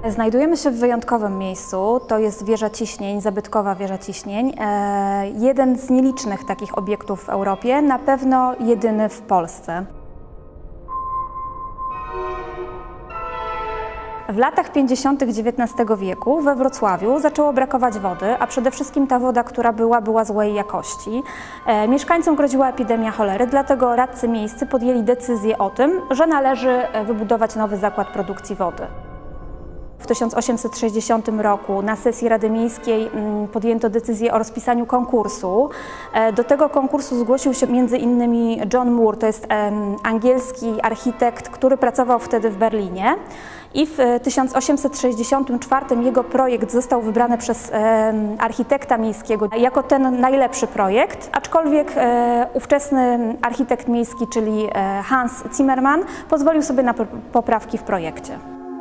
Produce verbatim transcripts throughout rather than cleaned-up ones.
Znajdujemy się w wyjątkowym miejscu, to jest wieża ciśnień, zabytkowa wieża ciśnień. E, jeden z nielicznych takich obiektów w Europie, na pewno jedyny w Polsce. W latach pięćdziesiątych dziewiętnastego wieku we Wrocławiu zaczęło brakować wody, a przede wszystkim ta woda, która była, była złej jakości. E, mieszkańcom groziła epidemia cholery, dlatego radcy miejscy podjęli decyzję o tym, że należy wybudować nowy zakład produkcji wody. W tysiąc osiemset sześćdziesiątym roku na sesji Rady Miejskiej podjęto decyzję o rozpisaniu konkursu. Do tego konkursu zgłosił się między innymi John Moore, to jest angielski architekt, który pracował wtedy w Berlinie. I w tysiąc osiemset sześćdziesiątym czwartym jego projekt został wybrany przez architekta miejskiego jako ten najlepszy projekt, aczkolwiek ówczesny architekt miejski, czyli Hans Zimmermann, pozwolił sobie na poprawki w projekcie.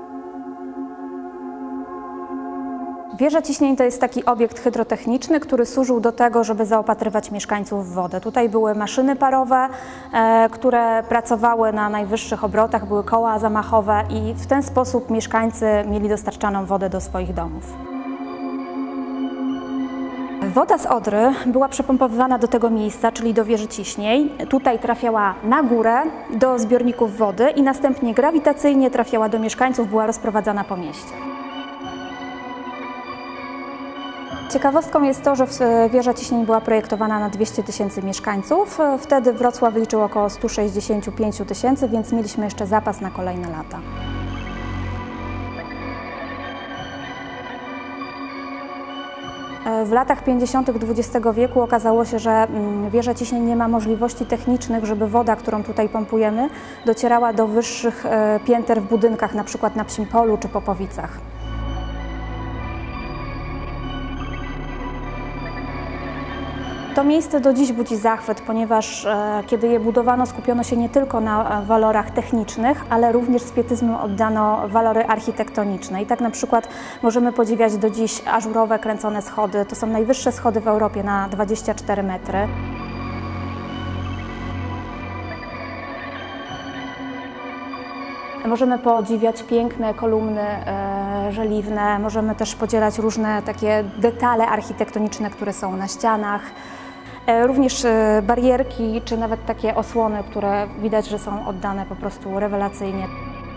Wieża ciśnień to jest taki obiekt hydrotechniczny, który służył do tego, żeby zaopatrywać mieszkańców w wodę. Tutaj były maszyny parowe, e, które pracowały na najwyższych obrotach, były koła zamachowe i w ten sposób mieszkańcy mieli dostarczaną wodę do swoich domów. Woda z Odry była przepompowywana do tego miejsca, czyli do wieży ciśnień. Tutaj trafiała na górę do zbiorników wody i następnie grawitacyjnie trafiała do mieszkańców, była rozprowadzana po mieście. Ciekawostką jest to, że wieża ciśnień była projektowana na dwieście tysięcy mieszkańców. Wtedy Wrocław liczył około stu sześćdziesięciu pięciu tysięcy, więc mieliśmy jeszcze zapas na kolejne lata. W latach pięćdziesiątych dwudziestego wieku okazało się, że wieża ciśnień nie ma możliwości technicznych, żeby woda, którą tutaj pompujemy, docierała do wyższych pięter w budynkach, na przykład na Psim Polu czy Popowicach. To miejsce do dziś budzi zachwyt, ponieważ e, kiedy je budowano, skupiono się nie tylko na walorach technicznych, ale również z pietyzmem oddano walory architektoniczne. I tak na przykład możemy podziwiać do dziś ażurowe kręcone schody. To są najwyższe schody w Europie na dwadzieścia cztery metry. Możemy podziwiać piękne kolumny e, żeliwne, możemy też podzielać różne takie detale architektoniczne, które są na ścianach. E, również e, barierki, czy nawet takie osłony, które widać, że są oddane po prostu rewelacyjnie.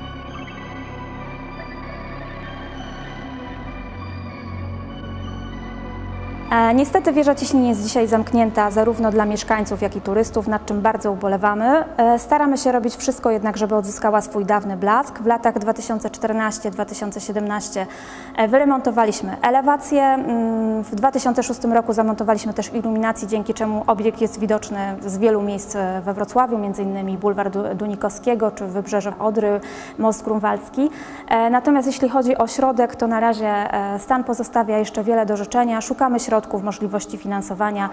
Niestety wieża ciśnień jest dzisiaj zamknięta zarówno dla mieszkańców, jak i turystów, nad czym bardzo ubolewamy. Staramy się robić wszystko jednak, żeby odzyskała swój dawny blask. W latach dwa tysiące czternastym do dwa tysiące siedemnastego wyremontowaliśmy elewację. W dwa tysiące szóstym roku zamontowaliśmy też iluminację, dzięki czemu obiekt jest widoczny z wielu miejsc we Wrocławiu, między innymi bulwar Dunikowskiego czy wybrzeże Odry, most grunwaldzki. Natomiast jeśli chodzi o środek, to na razie stan pozostawia jeszcze wiele do życzenia. Szukamy środków, możliwości finansowania.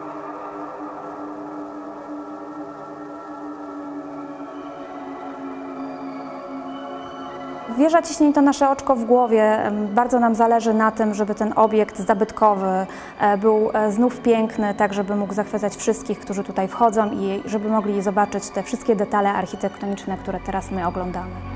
Wieża ciśnień to nasze oczko w głowie. Bardzo nam zależy na tym, żeby ten obiekt zabytkowy był znów piękny, tak żeby mógł zachwycać wszystkich, którzy tutaj wchodzą i żeby mogli zobaczyć te wszystkie detale architektoniczne, które teraz my oglądamy.